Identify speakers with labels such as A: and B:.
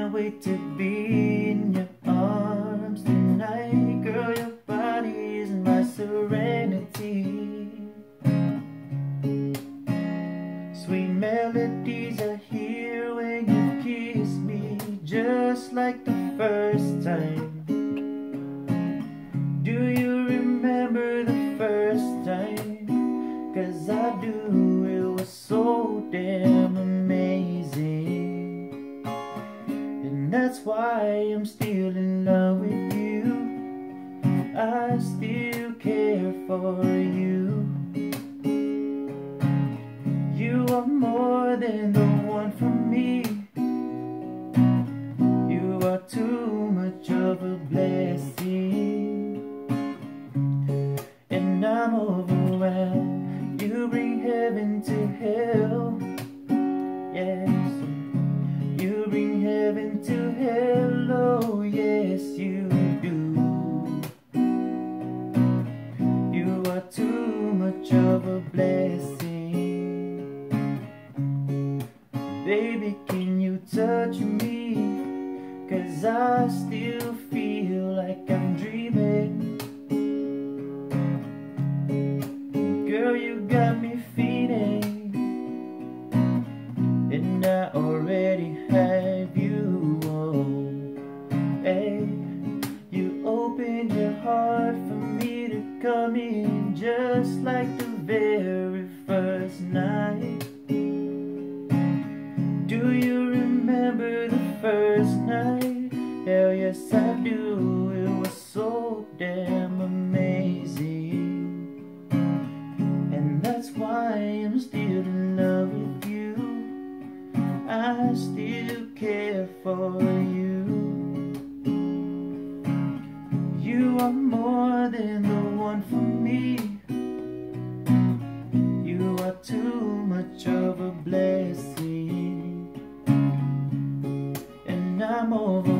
A: can't wait to be in your arms tonight. Girl, your body is my serenity. Sweet melodies I hear when you kiss me, just like the first time. Do you remember the first time? 'Cause I do, it was so damn amazing. And that's why I'm still in love with you. I still care for you. You are more than the one for me. You are too much of a blessing, and I'm overwhelmed. You bring heaven to hell. Yes, you bring heaven to hell. Oh yes, you do. You are too much of a blessing. Baby, can you touch me? 'Cause I still feel like I'm dreaming. Girl, you got me feeling, and I already have you. Oh, hey, you opened your heart for me to come in, just like the very first night. Do you remember the first night? Hell yes I do, it was so damn amazing. And that's why I'm still in love with you. I still care for you. You are more than the one for me. You are too much of a blessing, and I'm over